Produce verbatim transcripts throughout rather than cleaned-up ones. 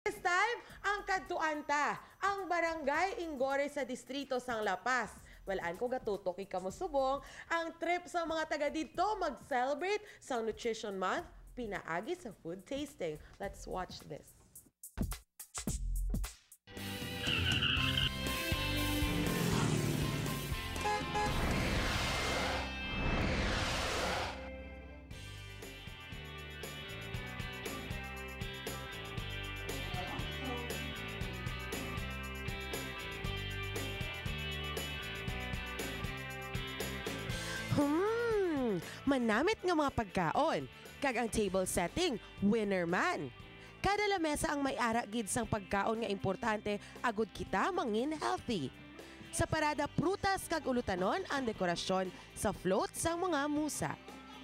This time, ang kadtuanta, ang barangay Ingore sa distrito sang Lapas. Walaan ko gatutok ikamusubong ang trip sa mga taga dito mag-celebrate sa Nutrition Month, pinaagi sa food tasting. Let's watch this. Hmm, manamit nga mga pagkaon. Kag ang table setting, winner man. Kada lamesa ang may ara gid sang pagkaon nga importante agud kita mangin healthy. Sa parada prutas kag ulutanon ang dekorasyon sa float sang mga musa.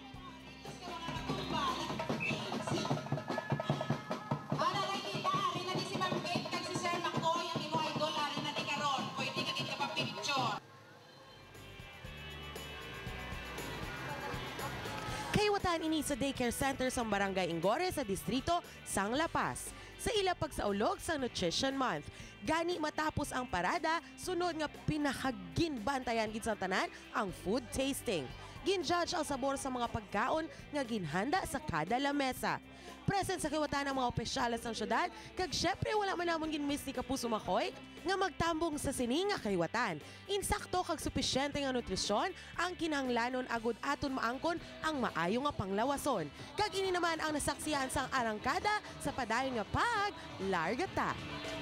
Kaywatan ini sa daycare center sa barangay Ingore sa distrito sang Lapas. Sa ila pagsaulog sa Nutrition Month. Gani matapos ang parada, sunod nga pinakaginbantayan gid sa tanan ang food tasting. Ginjudge ang sabor sa mga pagkaon nga ginhanda sa kada lamesa. Present sa kiwatan ang mga opisyalis ng syudad, kag syempre wala man namon ginmiss ni Kapuso Makoy nga magtambong sa sini nga kaywatan. Insakto kag supisyente nga nutrisyon ang kinahanglanon agud aton maangkon ang maayo nga panglawason. Kag ini naman ang nasaksihan sang arangkada sa padayon nga pag larga ta.